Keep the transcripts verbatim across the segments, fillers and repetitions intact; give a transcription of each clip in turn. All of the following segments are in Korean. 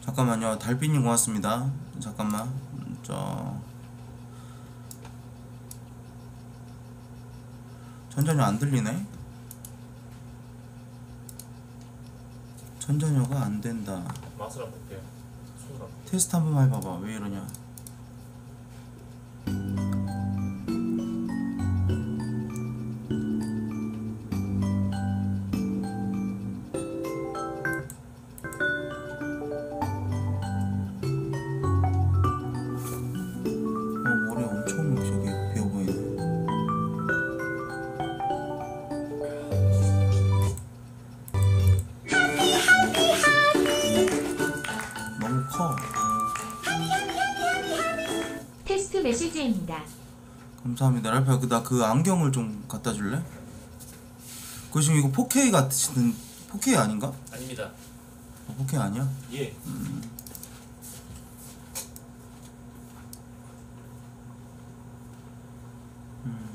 잠깐만요. 달빛님 고맙습니다. 잠깐만. 저 전자녀 안 들리네? 전자녀가 안 된다. 맛을 한번 볼게요. 손을 한번. 테스트 한 번만 해봐봐. 왜 이러냐? 메시지입니다. 감사합니다. 랄프야, 그, 나 그 안경을 좀 갖다 줄래? 그 지금 이거 포케이 같은 포케이 아닌가? 아닙니다. 어, 포케이 아니야? 예. 음. 음.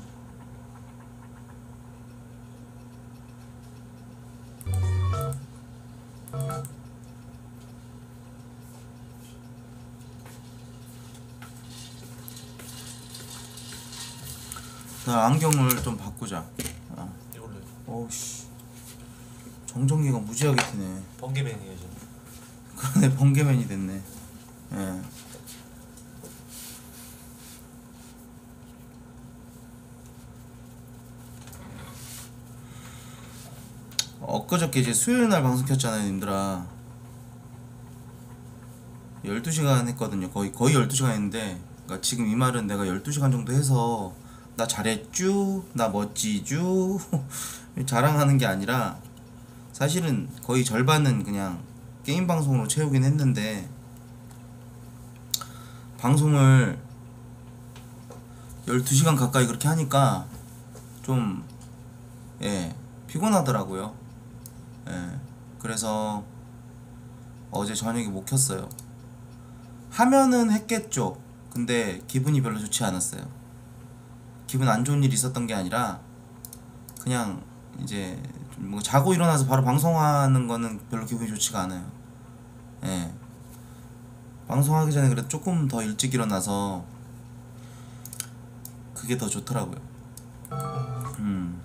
나 안경을 좀 바꾸자. 어. 이걸로요. 어우씨. 정전기가 무지하게 튀네. 번개맨이에요 저. 그러네, 번개맨이 됐네. 예. 엊그저께 이제 수요일날 방송 켰잖아요, 님들아. 열두 시간 했거든요. 거의 거의 열두 시간 했는데, 그러니까 지금 이 말은 내가 열두 시간 정도 해서 나 잘했쥬, 나 멋지쥬 자랑하는 게 아니라 사실은 거의 절반은 그냥 게임 방송으로 채우긴 했는데, 방송을 열두 시간 가까이 그렇게 하니까 좀 예, 피곤하더라고요. 예, 그래서 어제 저녁에 못 켰어요. 하면은 했겠죠. 근데 기분이 별로 좋지 않았어요. 기분 안 좋은 일이 있었던 게 아니라 그냥 이제 뭐 자고 일어나서 바로 방송하는 거는 별로 기분이 좋지가 않아요. 예. 방송하기 전에 그래도 조금 더 일찍 일어나서 그게 더 좋더라고요. 음.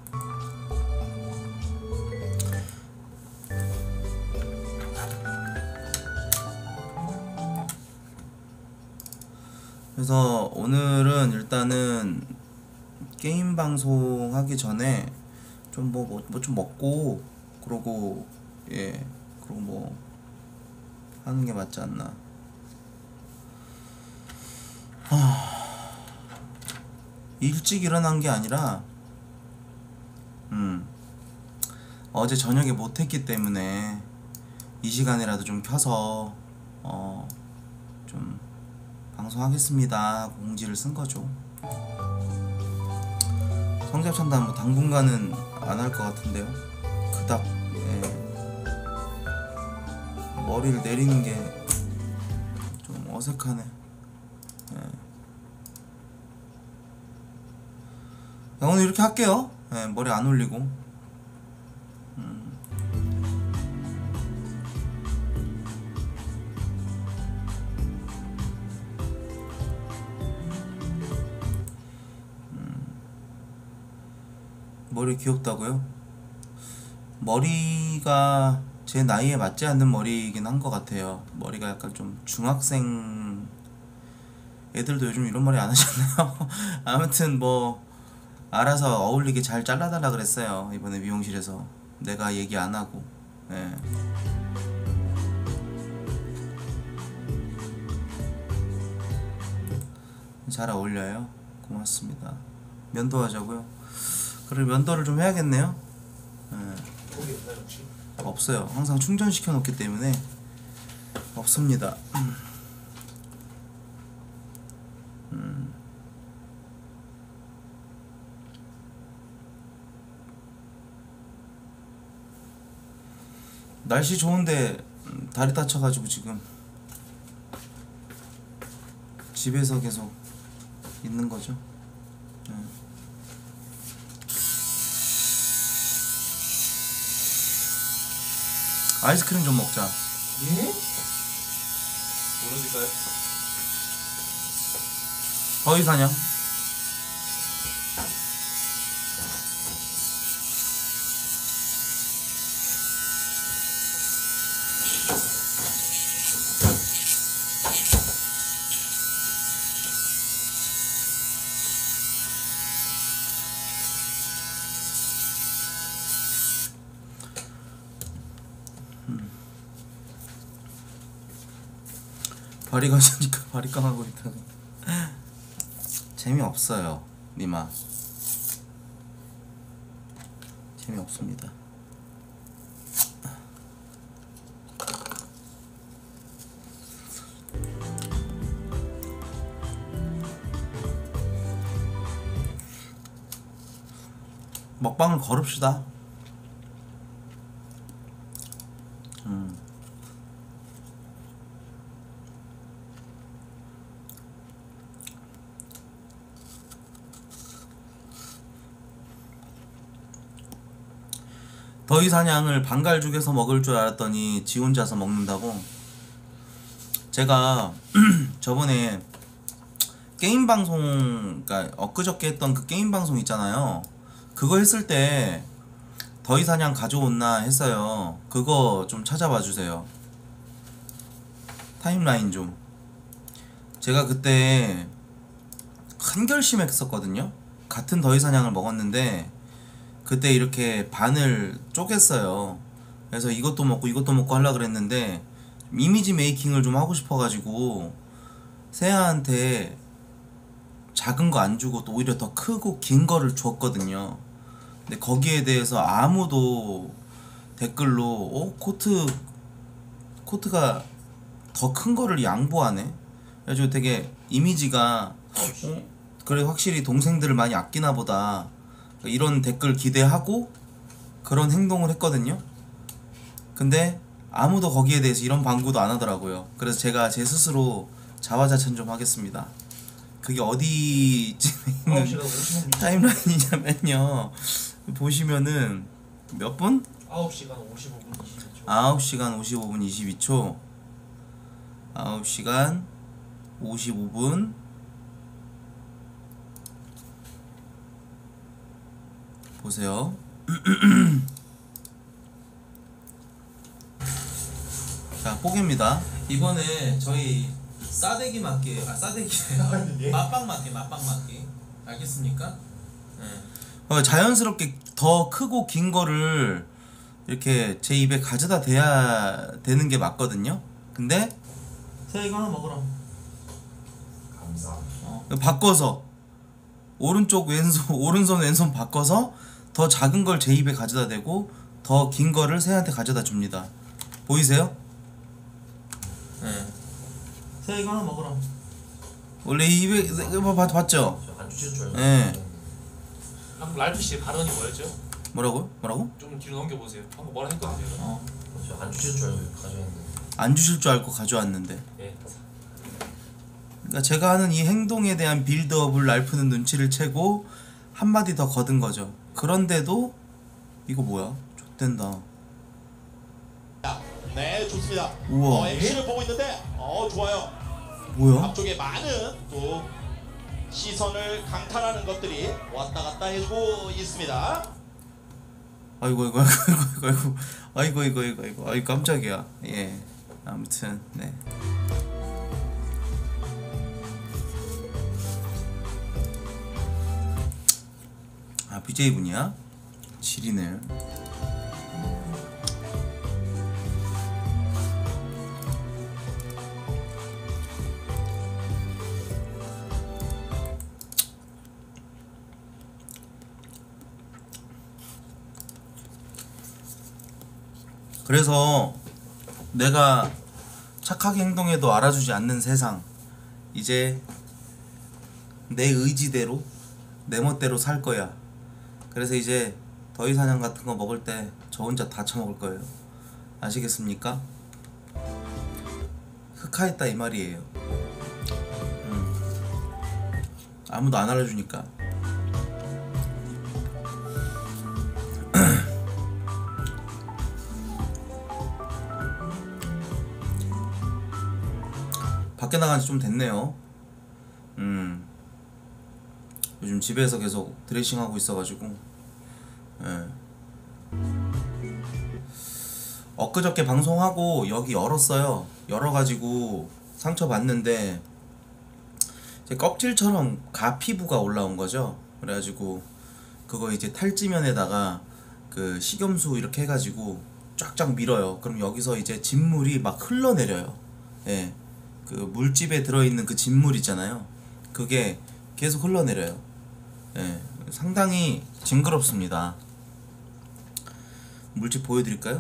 그래서 오늘은 일단은 게임 방송 하기 전에 좀 뭐 뭐 뭐 좀 먹고 그러고 예 그러고 뭐 하는 게 맞지 않나. 하... 일찍 일어난 게 아니라 음 어제 저녁에 못했기 때문에 이 시간이라도 좀 켜서 어 좀 방송하겠습니다 하고 공지를 쓴 거죠. 성잡찬다 뭐 당분간은 안 할 것 같은데요. 그닥 예. 머리를 내리는 게 좀 어색하네. 예. 오늘 이렇게 할게요. 예, 머리 안 올리고. 음. 머리 귀엽다고요? 머리가 제 나이에 맞지 않는 머리이긴 한 것 같아요. 머리가 약간 좀 중학생 애들도 요즘 이런 머리 안 하셨나요? 아무튼 뭐 알아서 어울리게 잘 잘라달라 그랬어요. 이번에 미용실에서 내가 얘기 안 하고. 예. 잘 어울려요. 고맙습니다. 면도하자고요? 그래, 면도를 좀 해야겠네요. 예. 없어요. 항상 충전시켜 놓기 때문에 없습니다. 음. 날씨 좋은데 다리 다쳐가지고 지금 집에서 계속 있는 거죠. 예. 아이스크림 좀 먹자. 예? 보여드릴까요? 더위 사냥. 발이 가시니까 발이 깡하고 있다가 재미없어요 니마. 재미없습니다. 먹방을 걸읍시다. 음. 더위 사냥을 방갈죽에서 먹을 줄 알았더니 지 혼자서 먹는다고. 제가 저번에 게임 방송, 그러니까 엊그저께 했던 그 게임 방송 있잖아요. 그거 했을 때 더위 사냥 가져온나 했어요. 그거 좀 찾아봐 주세요. 타임라인 좀. 제가 그때 큰 결심했었거든요. 같은 더위 사냥을 먹었는데 그때 이렇게 반을 쪼갰어요. 그래서 이것도 먹고 이것도 먹고 하려고 그랬는데 이미지 메이킹을 좀 하고 싶어가지고 세아한테 작은 거 안 주고 또 오히려 더 크고 긴 거를 줬거든요. 근데 거기에 대해서 아무도 댓글로 어? 코트 코트가 더 큰 거를 양보하네? 그래가지고 되게 이미지가 어? 그래 확실히 동생들을 많이 아끼나 보다 이런 댓글 기대하고 그런 행동을 했거든요. 근데 아무도 거기에 대해서 이런 방구도 안 하더라고요. 그래서 제가 제 스스로 자화자찬 좀 하겠습니다. 그게 어디쯤에 있는 타임라인이냐면요, 보시면은 몇 분? 아홉 시간 오십오 분 이십이 초. 아홉 시간 오십오 분 이십이 초. 아홉 시간 오십오 분 보세요. 자, 뽀개입니다. 이번에 저희 싸대기 맞게, 아 싸대기 맛빵 맞게, 맛빵 맞게. 알겠습니까? 네. 어, 자연스럽게 더 크고 긴 거를 이렇게 제 입에 가져다 대야 되는 게 맞거든요. 근데 자, 이거 하나 먹으라. 감사합니다. 어, 바꿔서 오른쪽 왼손 오른손 왼손 바꿔서 더 작은 걸 제 입에 가져다 대고 더 긴 거를 새한테 가져다 줍니다. 보이세요? 네. 새 이거 하나 먹어라. 원래 이 입에 이거 봤, 봤죠? 안 주실 줄 알고. 네. 방금 랄프 씨 발언이 뭐였죠? 뭐라고요? 뭐라고? 좀 뒤로 넘겨보세요. 방금 뭐라 했거든요. 어. 안 주실 줄 알고 가져왔는데. 안 주실 줄 알고 가져왔는데. 예. 그러니까 제가 하는 이 행동에 대한 빌드업을 랄프는 눈치를 채고 한마디 더 거둔 거죠. 그런데도 이거 뭐야? 좆된다. 네, 좋습니다. 우와. 어, 엠씨를 보고 있는데 어 좋아요. 뭐야? 앞쪽에 많은 또 시선을 강탈하는 것들이 왔다 갔다 해주고 있습니다. 아이고 이거 아이고 아이고 아이고 이거 이거 이거 아이 깜짝이야. 예. 아무튼 네. 아 비제이 분이야? 지리네. 그래서 내가 착하게 행동해도 알아주지 않는 세상, 이제 내 의지대로 내 멋대로 살 거야. 그래서 이제 더위 사냥 같은 거 먹을 때 저 혼자 다 처먹을 거예요. 아시겠습니까? 흑화했다 이 말이에요. 음. 아무도 안 알아주니까. 밖에 나간 지 좀 됐네요. 음 요즘 집에서 계속 드레싱 하고 있어가지고. 예. 엊그저께 방송하고 여기 열었어요. 열어가지고 상처 봤는데 이제 껍질처럼 가피부가 올라온 거죠. 그래가지고 그거 이제 탈지면에다가 그 식염수 이렇게 해가지고 쫙쫙 밀어요. 그럼 여기서 이제 진물이 막 흘러내려요. 예. 그 물집에 들어있는 그 진물 있잖아요. 그게 계속 흘러내려요. 예. 상당히 징그럽습니다. 물집 보여드릴까요?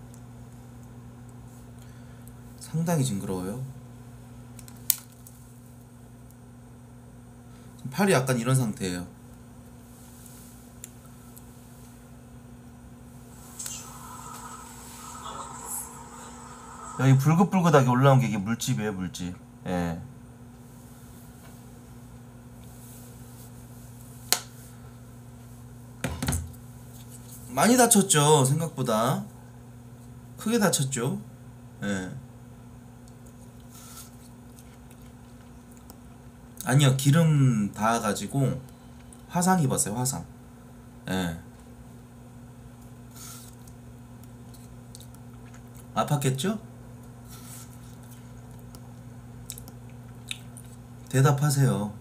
상당히 징그러워요. 팔이 약간 이런 상태예요. 여기 불긋불긋하게 올라온 게 이게 물집이에요, 물집. 예. 많이 다쳤죠, 생각보다. 크게 다쳤죠. 예. 아니요, 기름 닿아가지고 화상 입었어요, 화상. 예. 아팠겠죠? 대답하세요.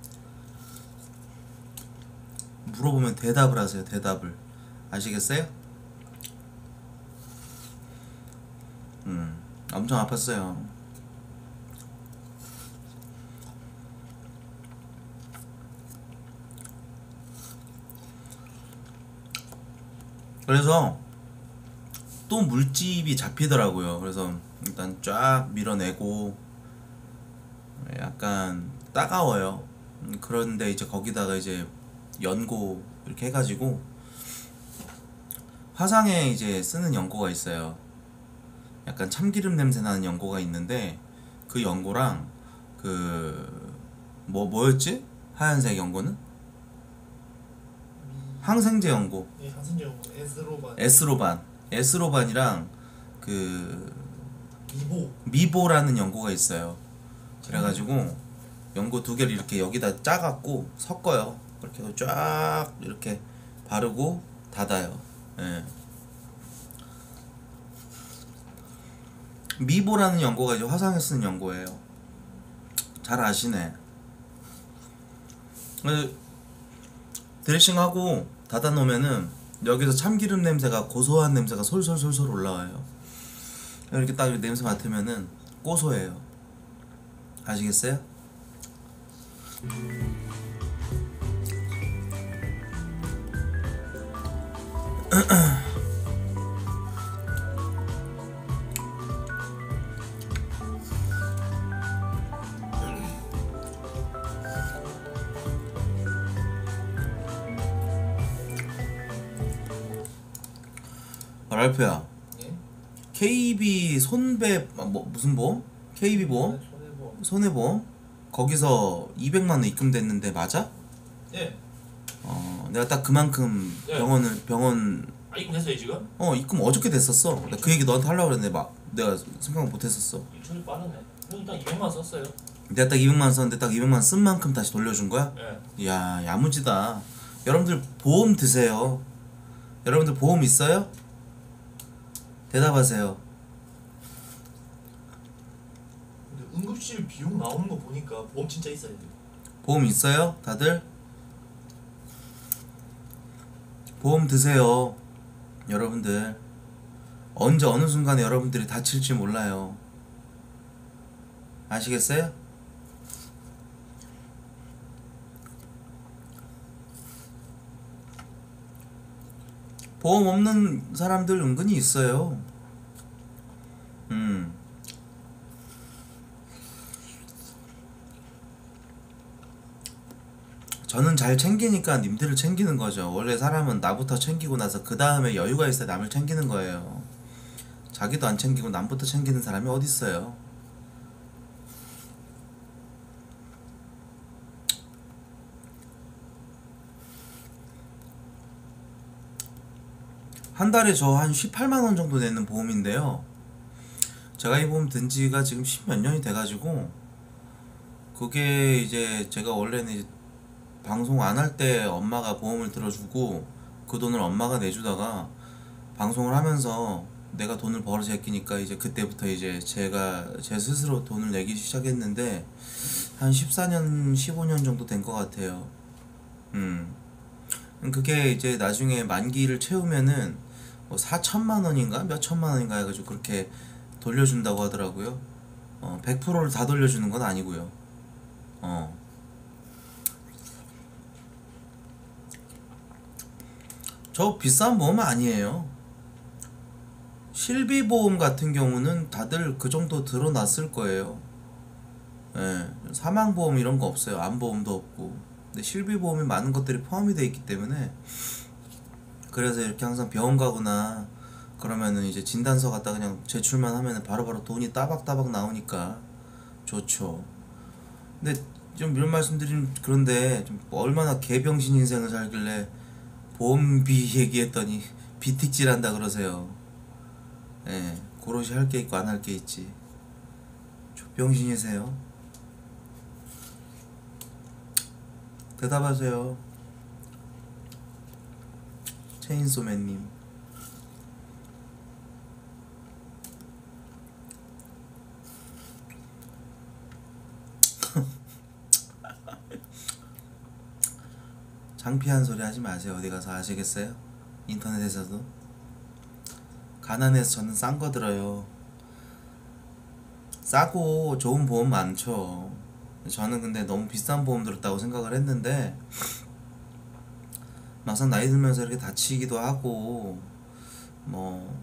물어보면 대답을 하세요, 대답을. 아시겠어요? 음, 엄청 아팠어요. 그래서 또 물집이 잡히더라고요. 그래서 일단 쫙 밀어내고 약간 따가워요. 음, 그런데 이제 거기다가 이제 연고 이렇게 해가지고 화상에 이제 쓰는 연고가 있어요. 약간 참기름 냄새 나는 연고가 있는데 그 연고랑 그 뭐 뭐였지? 하얀색 연고는? 항생제 연고. 예, 항생제 연고 에스로반. 에스로반. 에스로반이랑 그 미보. 미보라는 연고가 있어요. 그래가지고 연고 두 개를 이렇게 여기다 짜갖고 섞어요. 그렇게 해서 쫙 이렇게 바르고 닫아요. 예. 미보라는 연고가 이제 화상에 쓰는 연고예요. 잘 아시네. 드레싱하고 닫아 놓으면은 여기서 참기름 냄새가, 고소한 냄새가 솔솔솔솔 올라와요. 이렇게 딱 냄새 맡으면은 고소해요. 아시겠어요? 랄프야, 예? 케이비 손배 뭐 무슨 보험? 케이비 보험? 손해보. 손해보험? 거기서 이백만 원 입금됐는데 맞아? 예. 어, 내가 딱 그만큼 네. 병원을 병원 아 입금했어요 지금? 어 입금 어저께 됐었어. 나 그 얘기 너한테 하려고 그랬는데 막 내가 생각 못 했었어. 일주일 빠르네. 일단 이백만 원 썼어요. 내가 딱 이백만 원 썼는데 딱 이백만 원 쓴 만큼 다시 돌려준 거야? 예. 이야, 야무지다. 여러분들 보험 드세요. 여러분들 보험 있어요? 대답하세요. 근데 응급실 비용 나오는 거 보니까 보험 진짜 있어야 돼. 보험 있어요? 다들? 보험 드세요. 여러분들 언제 어느 순간에 여러분들이 다칠지 몰라요. 아시겠어요? 보험 없는 사람들 은근히 있어요. 음. 저는 잘 챙기니까 님들을 챙기는 거죠. 원래 사람은 나부터 챙기고 나서 그 다음에 여유가 있어야 남을 챙기는 거예요. 자기도 안 챙기고 남부터 챙기는 사람이 어딨어요. 한 달에 저 한 십팔만 원 정도 내는 보험인데요. 제가 이 보험 든 지가 지금 십몇 년이 돼가지고 그게 이제 제가 원래는 이제 방송 안 할 때 엄마가 보험을 들어주고 그 돈을 엄마가 내주다가 방송을 하면서 내가 돈을 벌어서 제끼니까 이제 그때부터 이제 제가 제 스스로 돈을 내기 시작했는데 한 십사 년 십오 년 정도 된 것 같아요. 음 그게 이제 나중에 만기를 채우면은 뭐 사천만 원인가 몇 천만 원인가 해가지고 그렇게 돌려준다고 하더라고요. 어, 백 퍼센트를 다 돌려주는 건 아니고요. 어. 저 비싼 보험 아니에요. 실비보험 같은 경우는 다들 그 정도 들어놨을 거예요. 예, 사망보험 이런 거 없어요. 암보험도 없고. 근데 실비보험이 많은 것들이 포함이 되어 있기 때문에 그래서 이렇게 항상 병원 가거나 그러면은 이제 진단서 갖다 그냥 제출만 하면은 바로바로 돈이 따박따박 나오니까 좋죠. 근데 좀 이런 말씀드리면 그런데 좀 얼마나 개병신 인생을 살길래 보험비 얘기했더니 비틱질 한다 그러세요. 예, 고로시 할 게 있고 안 할 게 있지. 족병신이세요? 대답하세요. 체인소맨님. 창피한 소리 하지 마세요. 어디 가서 아시겠어요? 인터넷에서도 가난해서 저는 싼 거 들어요. 싸고 좋은 보험 많죠. 저는 근데 너무 비싼 보험 들었다고 생각을 했는데 막상 나이 들면서 이렇게 다치기도 하고 뭐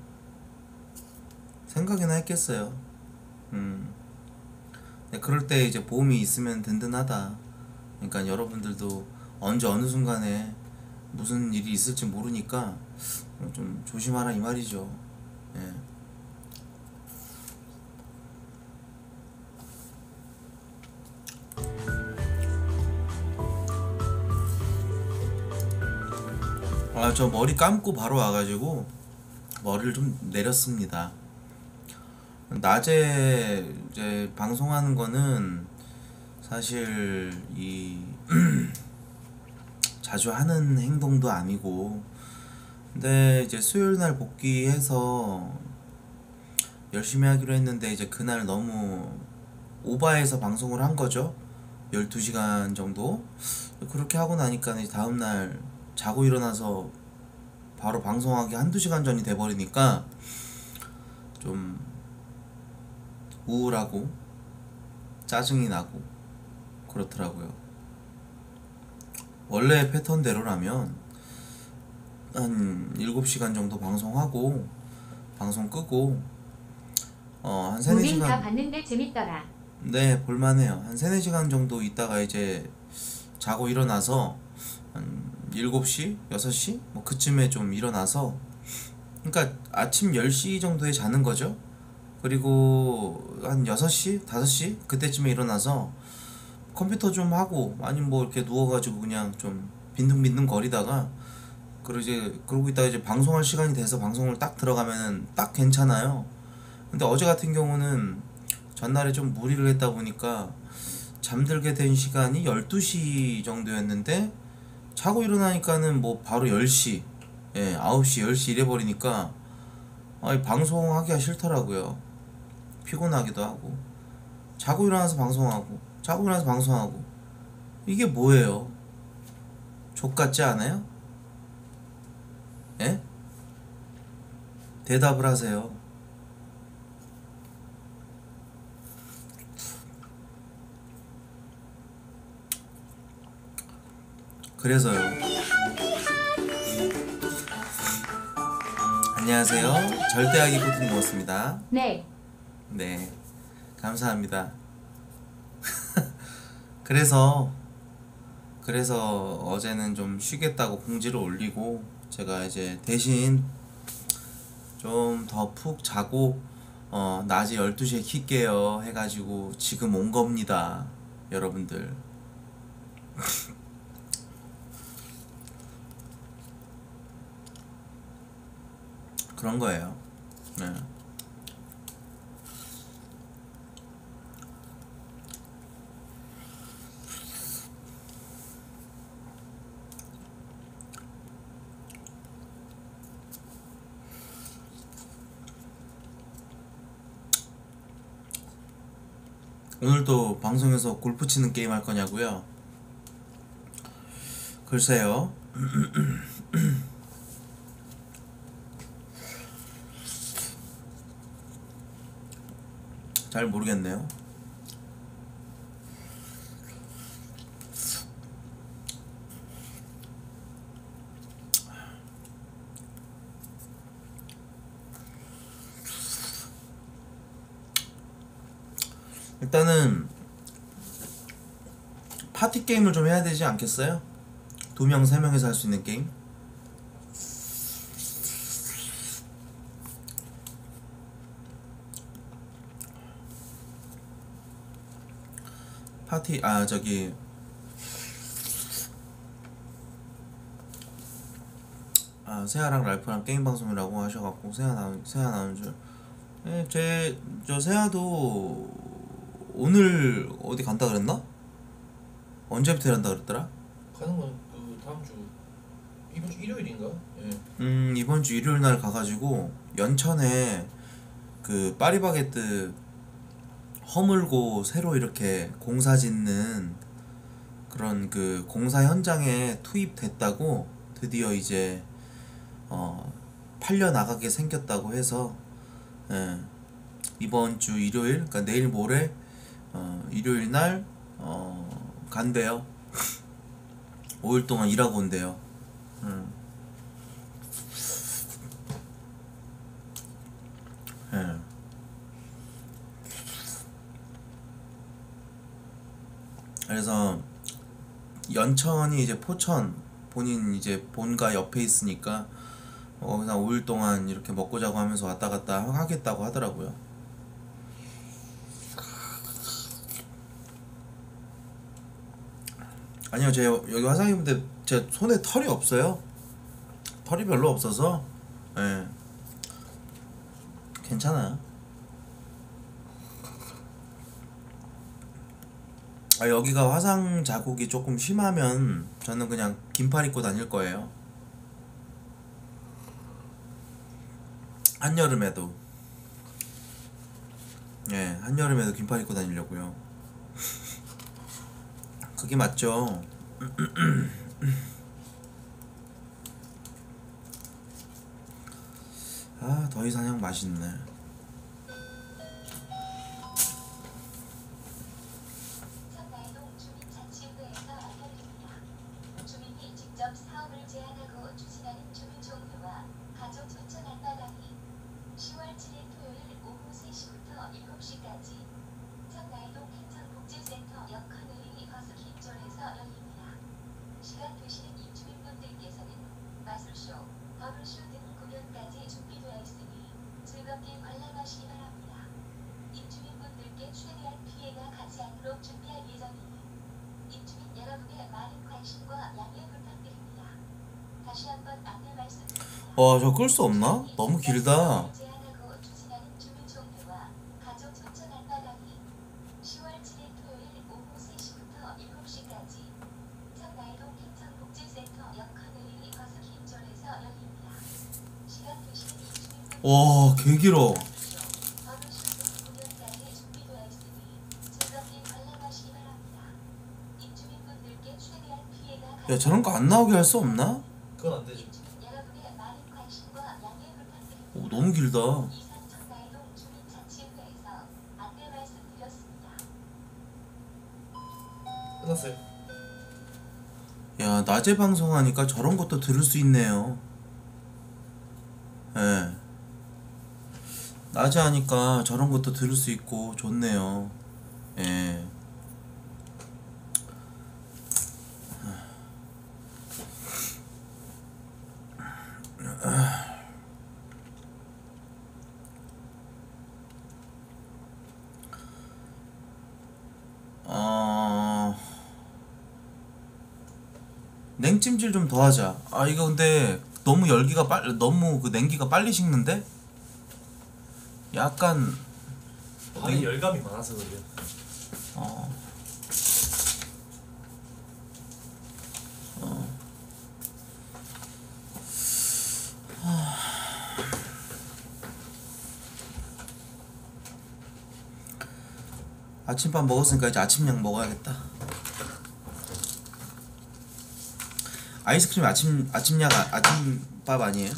생각이나 했겠어요. 음. 근데 그럴 때 이제 보험이 있으면 든든하다. 그러니까 여러분들도 언제 어느 순간에 무슨 일이 있을지 모르니까 좀 조심하라 이 말이죠. 예. 아, 저 머리 감고 바로 와가지고 머리를 좀 내렸습니다. 낮에 이제 방송하는 거는 사실 이 자주 하는 행동도 아니고, 근데 이제 수요일 날 복귀해서 열심히 하기로 했는데 이제 그날 너무 오바해서 방송을 한 거죠. 열두 시간 정도. 그렇게 하고 나니까 이제 다음날 자고 일어나서 바로 방송하기 한두 시간 전이 돼버리니까 좀 우울하고 짜증이 나고 그렇더라고요. 원래 패턴대로라면 한 일곱 시간 정도 방송하고 방송 끄고 어, 한 세네 우린 다 시간 봤는데 재밌더라. 네, 볼만해요. 한 세네 시간 정도 있다가 이제 자고 일어나서 한 일곱 시, 여섯 시? 뭐 그쯤에 좀 일어나서, 그러니까 아침 열 시 정도에 자는 거죠. 그리고 한 여섯 시, 다섯 시 그때쯤에 일어나서 컴퓨터 좀 하고 아니면 뭐 이렇게 누워가지고 그냥 좀 빈둥빈둥 거리다가 그리고 이제 그러고 있다가 이제 방송할 시간이 돼서 방송을 딱 들어가면은 딱 괜찮아요. 근데 어제 같은 경우는 전날에 좀 무리를 했다 보니까 잠들게 된 시간이 열두 시 정도였는데 자고 일어나니까는 뭐 바로 열 시, 예, 아홉 시, 열 시 이래버리니까 아니 방송하기가 싫더라고요. 피곤하기도 하고 자고 일어나서 방송하고 자고 일어나서 방송하고 이게 뭐예요? 족같지 않아요? 예? 대답을 하세요. 그래서요. 안녕하세요. 절대하기 코트님 모았습니다. 네. 네, 감사합니다. 그래서 그래서 어제는 좀 쉬겠다고 공지를 올리고 제가 이제 대신 좀 더 푹 자고 어 낮에 열두 시에 킬게요 해가지고 지금 온 겁니다, 여러분들. 그런 거예요. 네. 오늘 또 방송에서 골프 치는 게임 할 거냐고요? 글쎄요. 잘 모르겠네요. 일단은 파티 게임을 좀 해야 되지 않겠어요? 두 명, 세 명이서 할 수 있는 게임? 파티, 아, 저기 아, 세아랑 랄프랑 게임 방송이라고 하셔갖고 세아 나온, 세아 나온 줄. 예, 제, 저 세아도 오늘 어디 간다 그랬나? 언제부터 일한다 그랬더라? 가는 건 그 다음 주 이번 주 일요일인가? 예. 음, 이번 주 일요일 날 가가지고 연천에 그 파리바게뜨 허물고 새로 이렇게 공사 짓는 그런 그 공사 현장에 투입됐다고 드디어 이제 어 팔려 나가게 생겼다고 해서 예, 이번 주 일요일, 그러니까 내일 모레 어 일요일 날 어 간대요. 오 일 동안 일하고 온대요. 음. 예. 그래서 연천이 이제 포천 본인 이제 본가 옆에 있으니까 어 그냥 오 일 동안 이렇게 먹고 자고 하면서 왔다 갔다 하겠다고 하더라고요. 아니요, 제 여기 화상입인데 제 손에 털이 없어요. 털이 별로 없어서 예, 괜찮아요. 아, 여기가 화상 자국이 조금 심하면 저는 그냥 긴팔 입고 다닐 거예요. 한여름에도. 예, 한여름에도 긴팔 입고 다니려고요. 그게 맞죠. 아, 더위사냥 맛있네. 청라이동 주민자치회에서 알려드립니다. 주민이 직접 사업을 제안하고 추진하는 주민 종류와 가족 초청 안마당이 시월 칠일 토요일 오후 세 시부터 일곱 시까지 청라이동 행정복지센터 역커널리 버스킹존에서 열립니다. 시간 되시는 입주민분들께서는 마술쇼, 버블쇼 등 공연까지 준비되어 있으니 즐겁게 관람하시기 바랍니다. 입주민분들께 최대한 피해가 가지 않도록 준비할 예정이니 입주민 여러분의 많은 관심과 양해 부탁드립니다. 다시 한번 안내 말씀드립니다. 와, 저 끌 수 없나? 너무 길다. 제안하고 추진하는 주민 종류와 가족 초청 안마당이 시월 칠일 토요일 오후 세 시부터 일곱 시까지 청라이동 행정복지센터 역커널리 버스킹존에서 열립니다. 시간 되시는 입주민분들 와, 개 길어. 버블쇼 등 공연까지 준비되어 있으니 즐겁게 관람하시기 바랍니다. 입주민분들께 최대한 피해가 가지 야, 저런 거 안 나오게 할 수 없나? 그건 안 되죠. 입주민 여러분의 많은 관심과 양해 부탁드립니다. 오, 너무 길다. 이상 청라이동 주민자치회에서 안내 말씀드렸습니다. 끝났어요. 야, 낮에 방송하니까 저런 것도 들을 수 있네요. 예. 낮에 하니까 저런 것도 들을 수 있고 좋네요. 예. 어... 냉찜질 좀 더 하자. 아, 이거 근데 너무 열기가 빨 너무 그 냉기가 빨리 식는데? 약간 발에 네. 열감이 많아서 그래요. 어. 어. 아침밥 먹었으니까 이제 아침약 먹어야겠다. 아이스크림 아침 아침약 아, 아침밥 아니에요?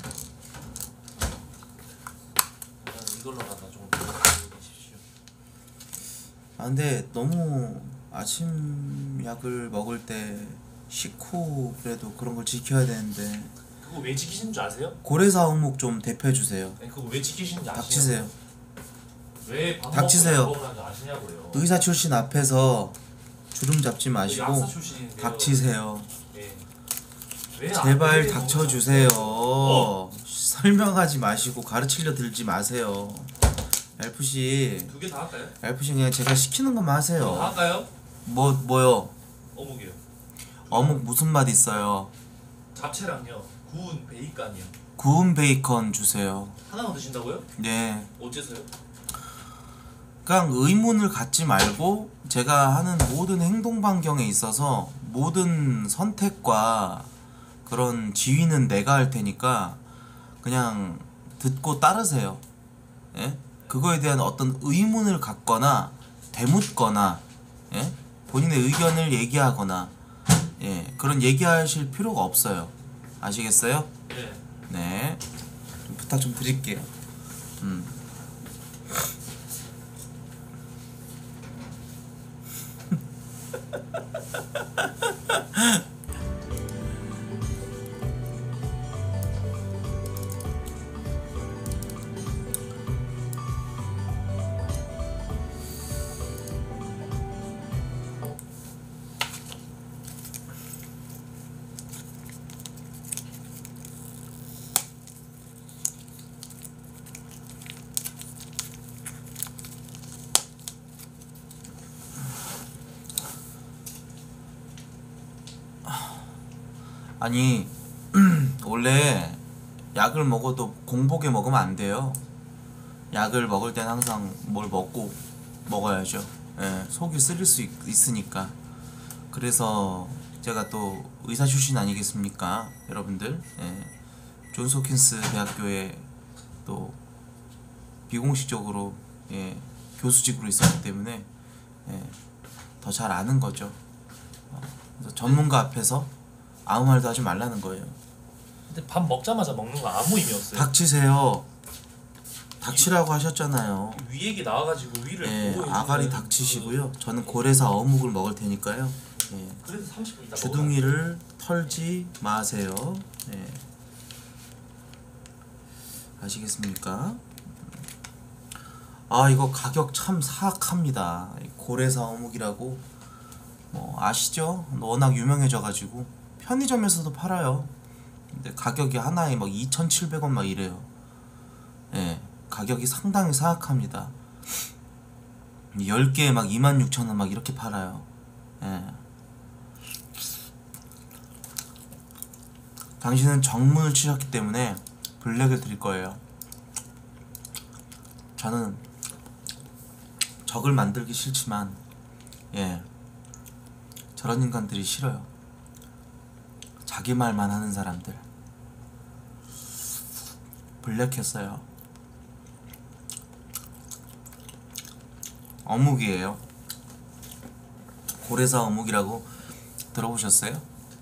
이걸로 갖다 좀 주십시오. 아 근데 너무 아침약을 먹을 때 식후 그래도 그런 걸 지켜야 되는데 그거 왜 지키시는 줄 아세요? 고래사 어묵 좀 대표해 주세요. 아니 그거 왜 지키시는지 아시냐고요? 닥치세요. 왜밥 닥치세요. 먹고 약 먹으라는지 아시냐고요? 의사 출신 앞에서 주름 잡지 약사 마시고 출신인데요. 닥치세요. 예. 왜 안- 제발 왜 닥쳐주세요. 어. 설명하지 마시고 가르치려 들지 마세요. 엘프씨, 두개 다 할까요? 엘프씨 그냥 제가 시키는 것만 다 하세요. 할까요? 뭐 뭐요? 어묵이요. 어묵 무슨 맛 있어요? 잡채랑요. 구운 베이컨이요. 구운 베이컨 주세요. 하나만 드신다고요? 네. 어째서요? 그냥 의문을 갖지 말고 제가 하는 모든 행동 반경에 있어서 모든 선택과 그런 지휘는 내가 할 테니까 그냥 듣고 따르세요. 예? 그거에 대한 어떤 의문을 갖거나 되묻거나 예? 본인의 의견을 얘기하거나 예, 그런 얘기하실 필요가 없어요. 아시겠어요? 네. 네. 좀 부탁 좀 드릴게요. 음. 아니 원래 약을 먹어도 공복에 먹으면 안 돼요. 약을 먹을 땐 항상 뭘 먹고 먹어야죠. 예, 속이 쓰릴 수 있, 있으니까. 그래서 제가 또 의사 출신 아니겠습니까, 여러분들? 예, 존스 홉킨스 대학교에 또 비공식적으로 예, 교수직으로 있었기 때문에 예, 더 잘 아는 거죠. 어, 그래서 전문가 앞에서 아무 말도 하지 말라는 거예요. 근데 밥 먹자마자 먹는 거 아무 의미 없어요. 닥치세요. 닥치라고 하셨잖아요. 위 얘기 나와가지고 위를 예, 보호해주는 아가리 그- 닥치시고요. 저는 고래사 어묵을 먹을 테니까요. 예, 그래서 삼십 분 있다 주둥이를 털지 마세요. 예. 아시겠습니까? 아 이거 가격 참 사악합니다. 이 고래사 어묵이라고 뭐 아시죠? 워낙 유명해져가지고 편의점에서도 팔아요. 근데 가격이 하나에 막 이천칠백 원 막 이래요. 예, 가격이 상당히 사악합니다. 열 개에 막 이만 육천 원 막 이렇게 팔아요. 예. 당신은 정문을 치셨기 때문에 블랙을 드릴 거예요. 저는 적을 만들기 싫지만 예, 저런 인간들이 싫어요. 자기 말만 하는 사람들. 블랙했어요. 어묵이에요. 고래사 어묵이라고 들어보셨어요?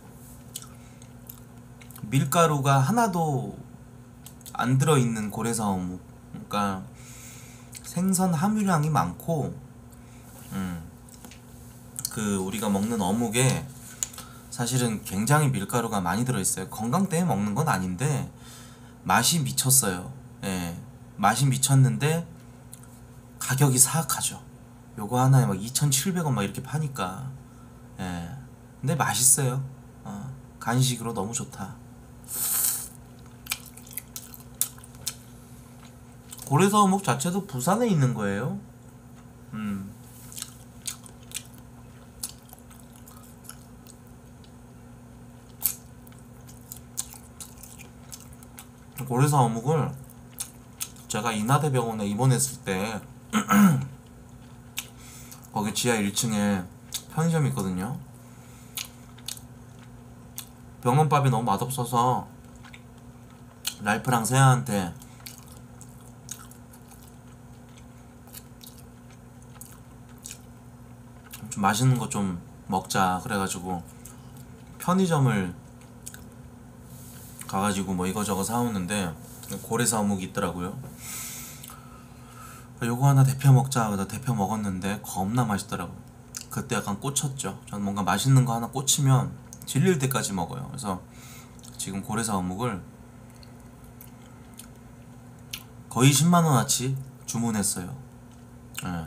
밀가루가 하나도 안 들어있는 고래사 어묵. 그러니까 생선 함유량이 많고 음, 그 우리가 먹는 어묵에 사실은 굉장히 밀가루가 많이 들어있어요. 건강 때문에 먹는 건 아닌데 맛이 미쳤어요. 예, 맛이 미쳤는데 가격이 사악하죠. 요거 하나에 막 이천칠백 원 막 이렇게 파니까. 예, 근데 맛있어요. 어, 간식으로 너무 좋다. 고래사 어묵 자체도 부산에 있는 거예요. 음. 고래사 어묵을 제가 인하대병원에 입원했을 때 거기 지하 일 층에 편의점이 있거든요. 병원밥이 너무 맛없어서 랄프랑 세아한테 맛있는 거 좀 먹자 그래가지고 편의점을 가가지고 뭐 이거저거 사오는데 고래사 어묵이 있더라고요. 요거 하나 데펴 먹자 그래서 데펴 먹었는데 겁나 맛있더라고. 그때 약간 꽂혔죠. 저는 뭔가 맛있는 거 하나 꽂히면 질릴 때까지 먹어요. 그래서 지금 고래사 어묵을 거의 십만 원어치 주문했어요. 예.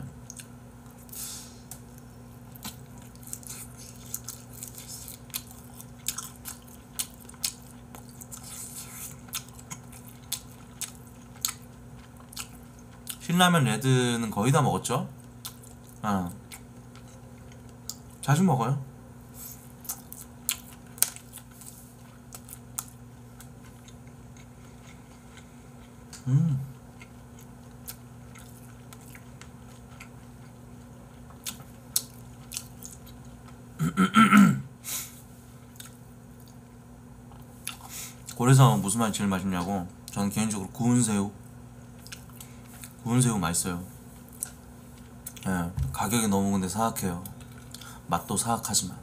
신라면 레드는 거의 다 먹었죠? 아. 자주 먹어요. 음. 고래사 무슨 맛이 제일 맛있냐고? 저는 개인적으로 구운 새우 구운 새우 맛있어요. 예, 가격이 너무 근데 사악해요. 맛도 사악하지만.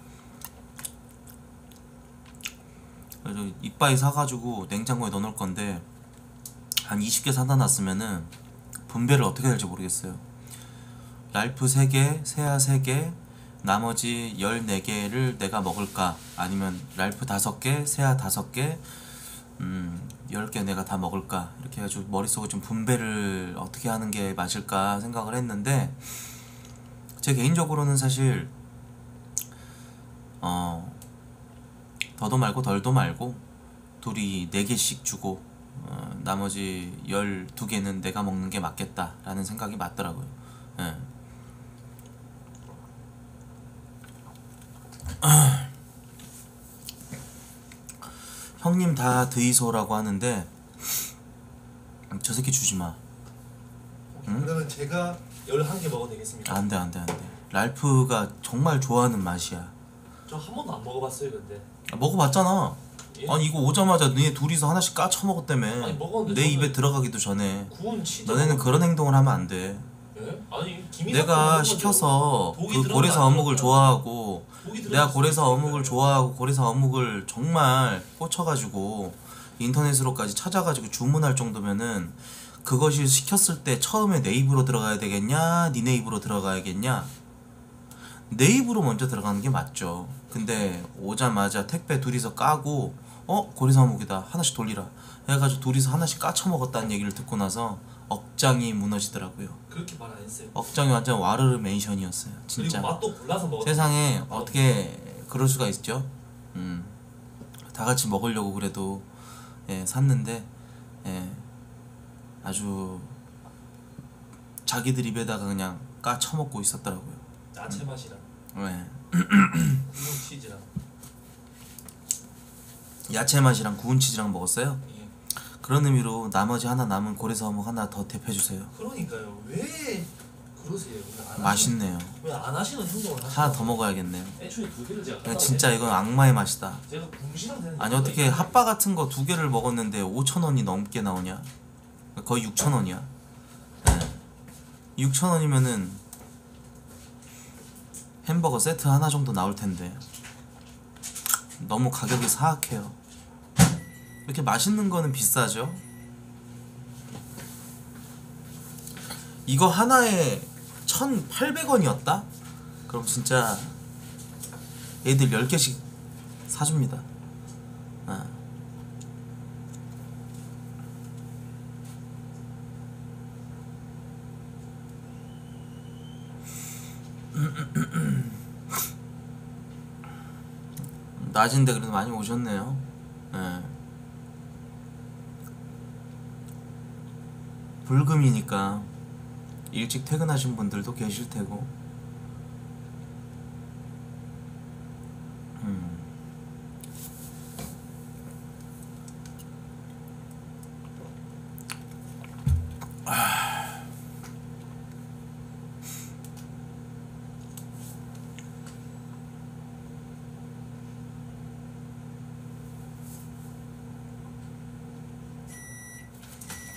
그래서 이빠이 사가지고 냉장고에 넣어놓을 건데 한 이십 개 사다 놨으면은 분배를 어떻게 할지 모르겠어요. 랄프 세 개, 세아 세 개, 나머지 열네 개를 내가 먹을까? 아니면 랄프 다섯 개, 세아 다섯 개, 음, 열 개 내가 다 먹을까? 이렇게 해가지고 머릿속에 좀 분배를 어떻게 하는 게 맞을까 생각을 했는데, 제 개인적으로는 사실 어 더도 말고 덜도 말고 둘이 네 개씩 주고 어, 나머지 열두 개는 내가 먹는 게 맞겠다 라는 생각이 맞더라고요. 예. 형님 다 드이소라고 하는데 저 새끼 주지마. 응? 그러면 제가 열한 개 먹어도 되겠습니까? 안돼 안돼 안돼. 랄프가 정말 좋아하는 맛이야. 저 한 번도 안 먹어봤어요 근데. 아, 먹어봤잖아. 예? 아니 이거 오자마자 너네 둘이서 하나씩 까쳐 먹었다며. 아니, 먹었는데 내 저는 입에 들어가기도 전에. 구운 치즈. 너네는 그런 행동을 하면 안 돼. 예? 아니 김이 내가 시켜서 그 고래사 어묵을 좋아하고 내가 고래사 어묵을 좋아하고 고래사 어묵을 정말 꽂혀가지고 인터넷으로까지 찾아가지고 주문할 정도면은 그것이 시켰을 때 처음에 내 입으로 들어가야 되겠냐 니네 입으로 들어가야겠냐? 내 입으로 먼저 들어가는 게 맞죠. 근데 오자마자 택배 둘이서 까고 어? 고래사 어묵이다 하나씩 돌리라 해가지고 둘이서 하나씩 까쳐 먹었다는 얘기를 듣고 나서 억장이 무너지더라고요. 그렇게 말 안 했어요. 억장이 완전 와르르 멘션이었어요. 진짜. 그리고 맛도 골라서 먹었어요. 세상에 어떻게 그럴 수가 있죠? 음, 다 같이 먹으려고 그래도 예, 샀는데 예, 아주 자기들 입에다가 그냥 까 쳐먹고 있었더라고요. 야채 맛이랑 네. 구운 치즈랑. 야채 맛이랑 구운 치즈랑 먹었어요. 예. 그런 의미로 나머지 하나 남은 고래사 어묵 하나 더 대표해주세요. 그러니까요. 왜 그러세요? 맛있네요. 왜 안 하시는 행동을 하시는 하나 더 먹어야겠네요. 애초에 두 개를 제가 야, 진짜 이건 악마의 맛이다. 제가 궁시렁 되는 아니 어떻게 핫바 같은 거 두 개를 먹었는데 오천 원이 넘게 나오냐? 거의 육천 원이야. 네. 육천 원이면은 햄버거 세트 하나 정도 나올 텐데 너무 가격이 사악해요. 이렇게 맛있는 거는 비싸죠? 이거 하나에 천팔백 원이었다? 그럼 진짜 애들 열 개씩 사줍니다. 아. 낮인데 그래도 많이 오셨네요. 예. 불금이니까 일찍 퇴근하신 분들도 계실 테고. 음. 아.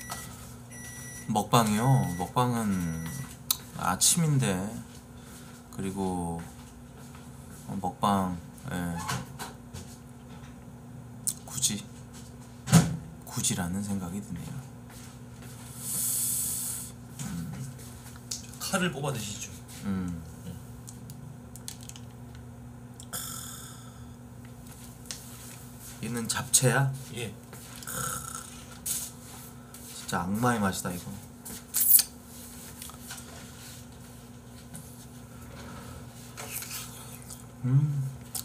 먹방이요? 먹방은 아침인데 그리고 어, 먹방 예. 굳이 굳이라는 생각이 드네요. 칼을 뽑아 드시죠. 음. 얘는 잡채야? 예. 진짜 악마의 맛이다 이거. 음.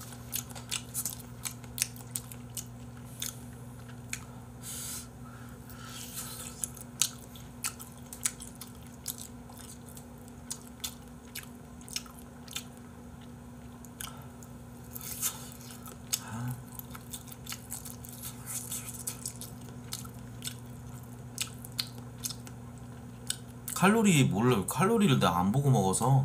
칼로리 몰라요. 칼로리를 내가 안 보고 먹어서.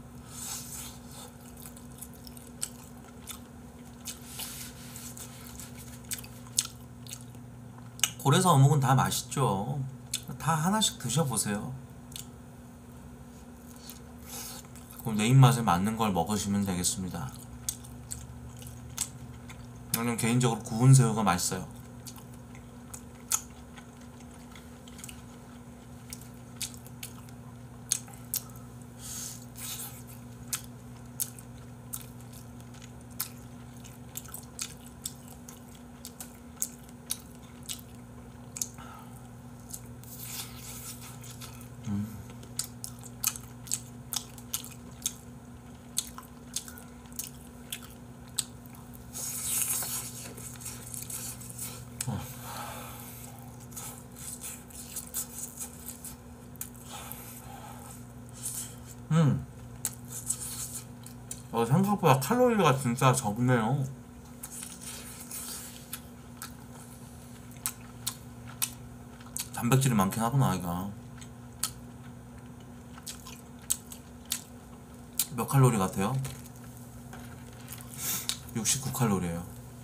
고래사 어묵은 다 맛있죠. 다 하나씩 드셔보세요. 그럼 내 입맛에 맞는 걸 먹으시면 되겠습니다. 저는 개인적으로 구운 새우가 맛있어요. 음. 어, 생각보다 칼로리가 진짜 적네요. 단백질이 많긴 하구나 이가. 몇 칼로리 같아요? 육십구 칼로리예요.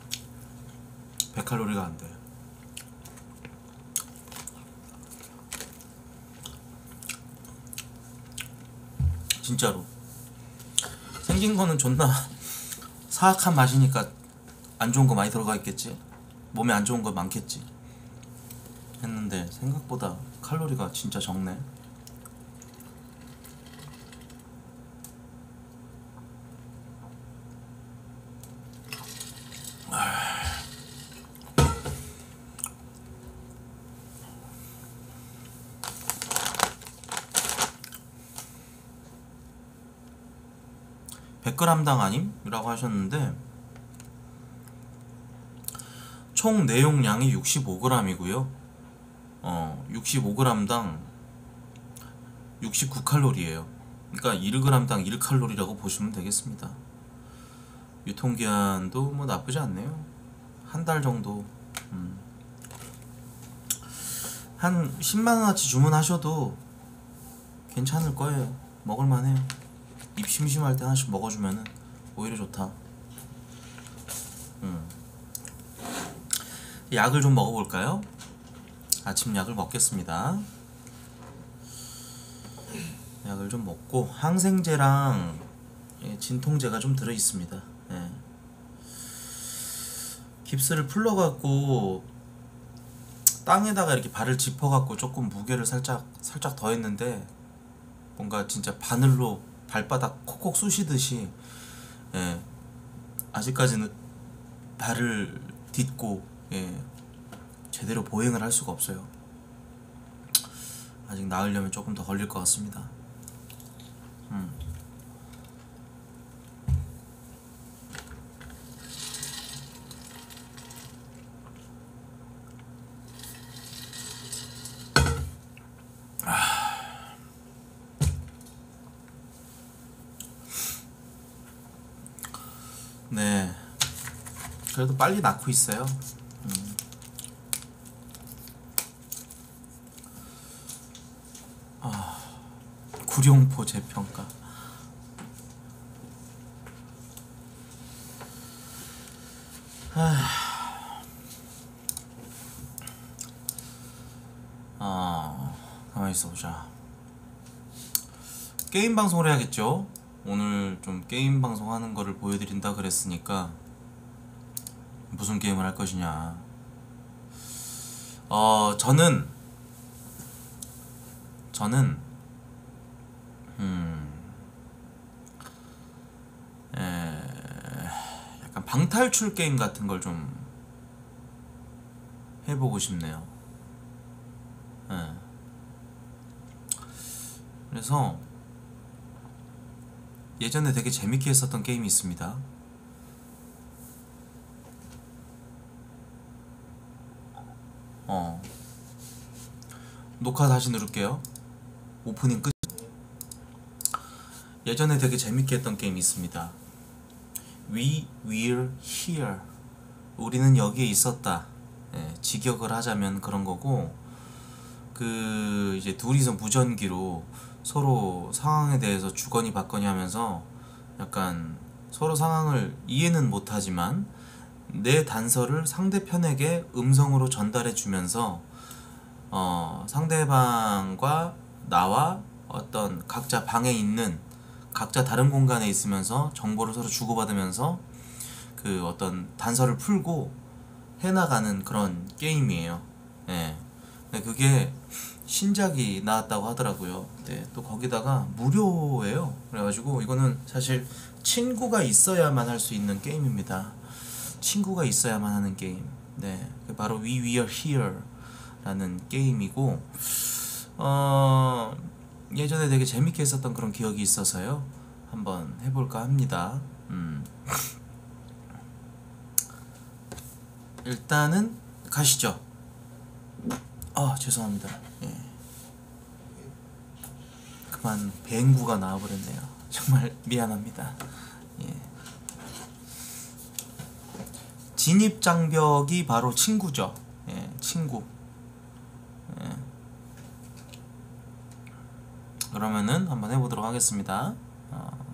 백 칼로리가 안 돼. 진짜로 생긴 거는 존나 사악한 맛이니까 안 좋은 거 많이 들어가 있겠지, 몸에 안 좋은 거 많겠지 했는데 생각보다 칼로리가 진짜 적네. 백 그램당 아님? 이라고 하셨는데 총 내용량이 육십오 그램이고요 어, 육십오 그램당 육십구 칼로리예요. 그러니까 일 그램당 일 칼로리라고 보시면 되겠습니다. 유통기한도 뭐 나쁘지 않네요. 한 달 정도. 음. 한 십만 원어치 주문하셔도 괜찮을 거예요. 먹을만해요. 입 심심할 때 하나씩 먹어주면은 오히려 좋다. 음. 약을 좀 먹어볼까요? 아침 약을 먹겠습니다. 약을 좀 먹고 항생제랑 진통제가 좀 들어있습니다. 예. 깁스를 풀러갖고 땅에다가 이렇게 발을 짚어갖고 조금 무게를 살짝 살짝 더했는데 뭔가 진짜 바늘로 발바닥 콕콕 쑤시듯이, 예, 아직까지는 발을 딛고, 예, 제대로 보행을 할 수가 없어요. 아직 나으려면 조금 더 걸릴 것 같습니다. 음. 네, 그래도 빨리 낳고 있어요. 음. 아, 구룡포 재평가. 아, 가만히 있어보자. 게임 방송을 해야겠죠? 오늘 좀 게임 방송하는 거를 보여드린다 그랬으니까 무슨 게임을 할 것이냐. 어 저는 저는 음 에, 약간 방탈출 게임 같은 걸 좀 해보고 싶네요. 예. 그래서 예전에 되게 재밌게 했었던 게임이 있습니다. 어 녹화 다시 누를게요. 오프닝 끝. 예전에 되게 재밌게 했던 게임이 있습니다. We were here. 우리는 여기에 있었다. 예, 직역을 하자면 그런 거고, 그 이제 둘이서 무전기로 서로 상황에 대해서 주거니 받거니 하면서 약간 서로 상황을 이해는 못하지만 내 단서를 상대편에게 음성으로 전달해 주면서 어, 상대방과 나와 어떤 각자 방에 있는, 각자 다른 공간에 있으면서 정보를 서로 주고받으면서 그 어떤 단서를 풀고 해나가는 그런 게임이에요. 예. 근데 그게 신작이 나왔다고 하더라고요. 네, 또 거기다가 무료예요. 그래가지고 이거는 사실 친구가 있어야만 할 수 있는 게임입니다. 친구가 있어야만 하는 게임. 네, 바로 We Were Here 라는 게임이고, 어, 예전에 되게 재밌게 했었던 그런 기억이 있어서요, 한번 해볼까 합니다. 음. 일단은 가시죠. 아 죄송합니다. 예. 그만 뱅구가 나와버렸네요. 정말 미안합니다. 예. 진입장벽이 바로 친구죠. 예, 친구. 예. 그러면은 한번 해보도록 하겠습니다. 어.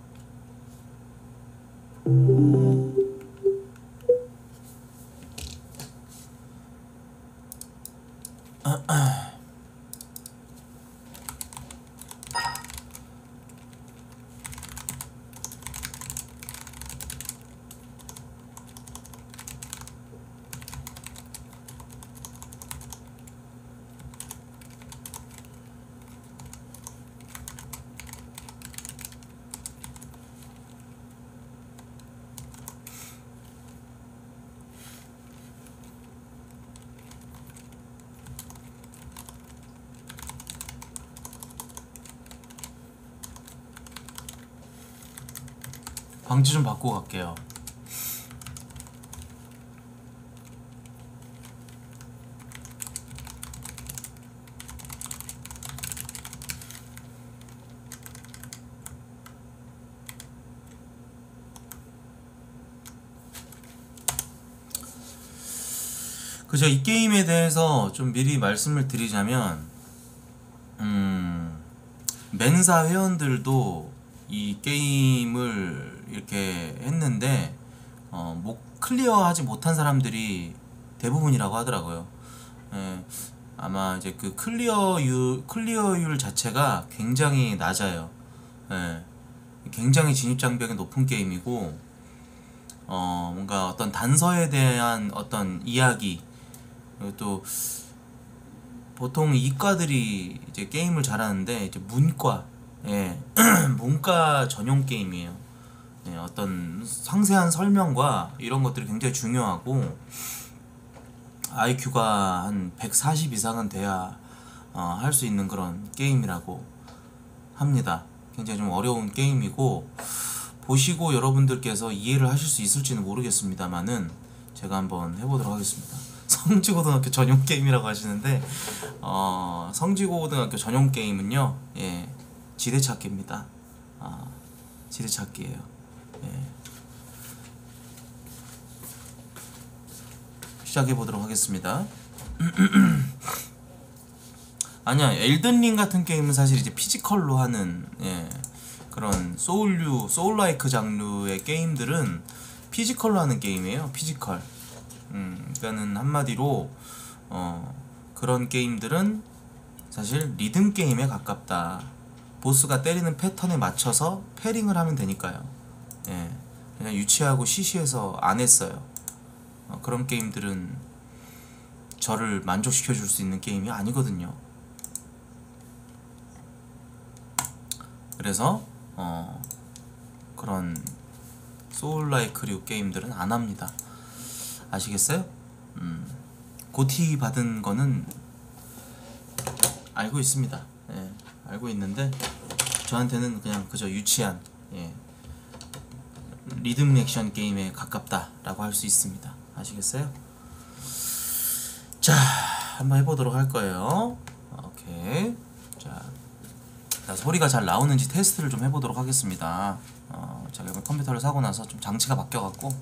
방지 좀 바꾸고 갈게요. 그죠. 이 게임에 대해서 좀 미리 말씀을 드리자면, 음, 멘사 회원들도 이 게임을 이렇게 했는데 어, 뭐 클리어하지 못한 사람들이 대부분이라고 하더라고요. 예, 아마 이제 그 클리어율 클리어율 자체가 굉장히 낮아요. 예, 굉장히 진입장벽이 높은 게임이고, 어, 뭔가 어떤 단서에 대한 어떤 이야기, 그리고 또 보통 이과들이 이제 게임을 잘하는데 이제 문과, 예, 문과 전용 게임이에요. 예, 어떤 상세한 설명과 이런 것들이 굉장히 중요하고, 아이큐가 한 백사십 이상은 돼야 어, 할 수 있는 그런 게임이라고 합니다. 굉장히 좀 어려운 게임이고, 보시고 여러분들께서 이해를 하실 수 있을지는 모르겠습니다만은 제가 한번 해보도록 하겠습니다. 성지고등학교 전용 게임이라고 하시는데, 어, 성지고등학교 전용 게임은요, 예, 지뢰찾기입니다. 아, 지뢰찾기예요. 예. 시작해보도록 하겠습니다. 아니야, 엘든링 같은 게임은 사실 이제 피지컬로 하는, 예, 그런 소울류, 소울라이크 장르의 게임들은 피지컬로 하는 게임이에요. 피지컬. 음, 그러니까는 한마디로 어, 그런 게임들은 사실 리듬 게임에 가깝다. 보스가 때리는 패턴에 맞춰서 패링을 하면 되니까요. 예, 그냥 유치하고 시시해서 안 했어요. 어, 그런 게임들은 저를 만족시켜 줄 수 있는 게임이 아니거든요. 그래서 어, 그런 소울라이크류 게임들은 안 합니다. 아시겠어요? 음, 고티 받은 거는 알고 있습니다. 예, 알고 있는데 저한테는 그냥 그저 유치한, 예, 리듬 액션 게임에 가깝다라고 할 수 있습니다. 아시겠어요? 자, 한번 해보도록 할 거예요. 오케이. 자, 자, 소리가 잘 나오는지 테스트를 좀 해보도록 하겠습니다. 어, 제가 이번 컴퓨터를 사고 나서 좀 장치가 바뀌어갖고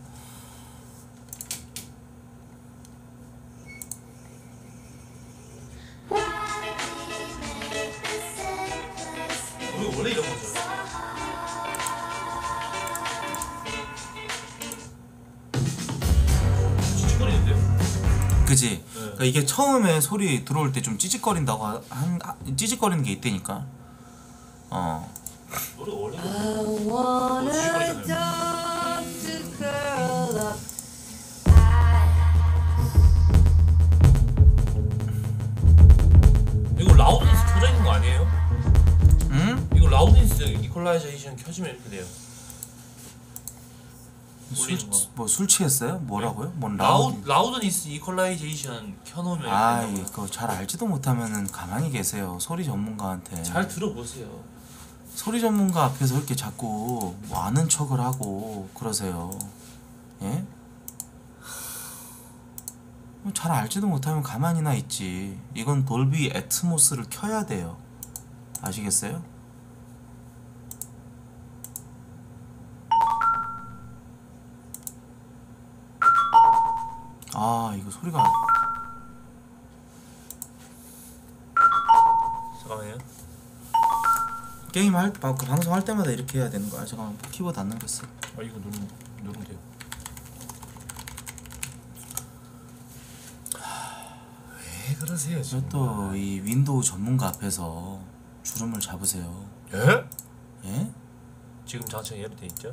우리 원래 이런 거죠. 찌찌거리는데요? 그지? 그러니까 이게 처음에 소리 들어올 때 좀 찌직거린다고 하- 한 아, 찌직거리는 게 있다니까. 어. 노래 원래 이런 I 거. wanna 찌직거리잖아요. talk to girl up. 이거 라우드니스 켜져 있는 거 아니에요? 응? 이거 라우드니스 이퀄라이제이션 켜지면 이렇게 돼요. 술, 올리는 거. 뭐 술 취했어요? 뭐라고요? 뭔 라우 라우드? 라우드니스 이퀄라이제이션 켜놓으면 이렇게 아이, 된다고요. 그거 잘 알지도 못하면은 가만히 계세요. 소리 전문가한테. 잘 들어보세요. 소리 전문가 앞에서 이렇게 자꾸 뭐 아는 척을 하고 그러세요. 예? 뭐잘 알지도 못하면 가만히나 있지. 이건 돌비 애트모스를 켜야 돼요. 아시겠어요? 아, 이거 소리가 잠깐만요. 게임 할 때, 그 방송 할 때마다 이렇게 해야 되는 거야. 잠깐만, 키보드 안 넘겼어. 아 이거 누르면 누르면 돼요. 왜 그러세요 지금? 또 이 윈도우 전문가 앞에서 주름을 잡으세요. 예? 예? 지금 장치가 예로 돼 있죠?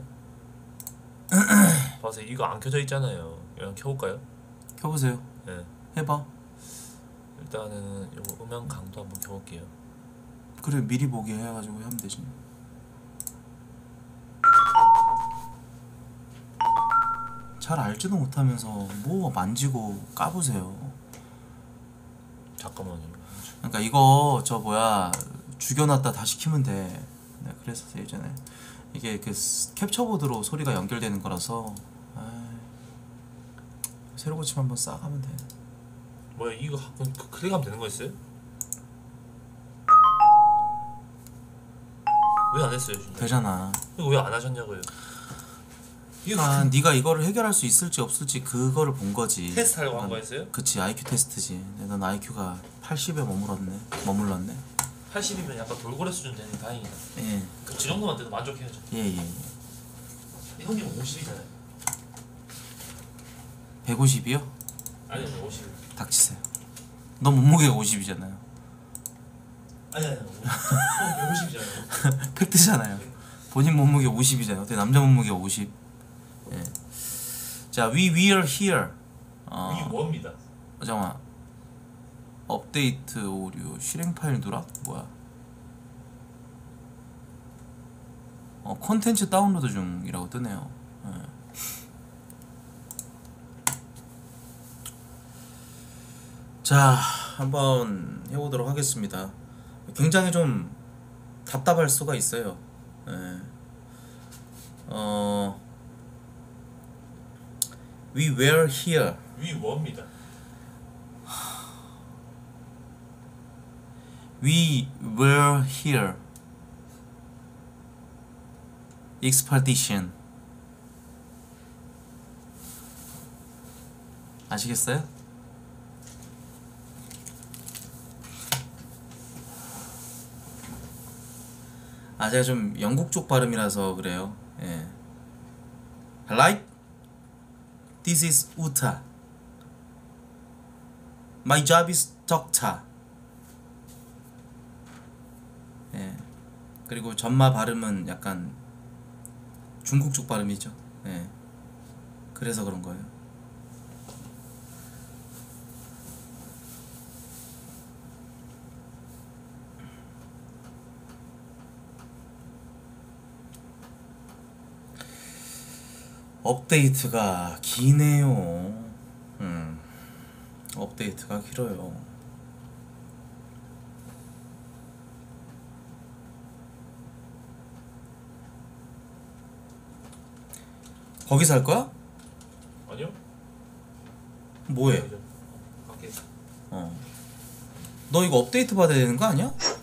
봐세요. 이거 안 켜져 있잖아요. 이거 켜볼까요? 켜보세요. 네. 해봐. 일단은 이거 음향 강도 한번 켜볼게요. 그래, 미리 보기 해가지고 하면 되지. 잘 알지도 못하면서 뭐 만지고 까보세요. 잠깐만요. 그러니까 이거 저 뭐야 죽여놨다 다시 키면 돼. 내가 그랬었어 예전에. 이게 그 스- 캡처보드로 소리가 연결되는 거라서 아이, 새로 고치면 한번 싹 하면 돼. 뭐야 이거 하- 그- 클릭하면 되는 거였어요? 왜 안 했어요 진짜? 되잖아. 이거 왜 안 하셨냐고요? 이거 아, 네가 이거를 해결할 수 있을지 없을지 그거를 본 거지. 테스트 하려고 한 난- 거였어요? 그치, 아이큐 테스트지. 근데 넌 아이큐가 팔십에 머물렀네. 머물렀네. 팔십이면 약간 돌고래 수준 되니 다행이다. 예, 그 정도만 돼도 만족해야죠. 예, 예. 형님 오십이잖아요. 백오십이요? 아니 아니 오십. 닥치세요. 너 몸무게가 오십이잖아요. 아니 아니 형 백오십이잖아요. 팩트잖아요. 본인 몸무게 오십이잖아요. 어때 남자 몸무게 오십? 예. 자, we we're here. 어, 이 뭐입니다. 어, 잠깐만. 업데이트 오류 실행 파일 누락? 뭐야? 어, 콘텐츠 다운로드 중이라고 뜨네요. 예. 자, 한번 해보도록 하겠습니다. 굉장히 좀 답답할 수가 있어요. 예. 어, we were here. 위 뭐입니다. We were here. Expedition. 아시겠어요? 아, 제가 좀 영국 쪽 발음이라서 그래요. 예. Right? This is Uta. My job is doctor. 예. 그리고 전마 발음은 약간 중국 쪽 발음이죠. 예. 그래서 그런 거예요. 업데이트가 기네요. 음. 업데이트가 길어요. 거기서 할 거야? 아니요? 뭐해? 밖에. 어. 너 이거 업데이트 받아야 되는 거 아니야?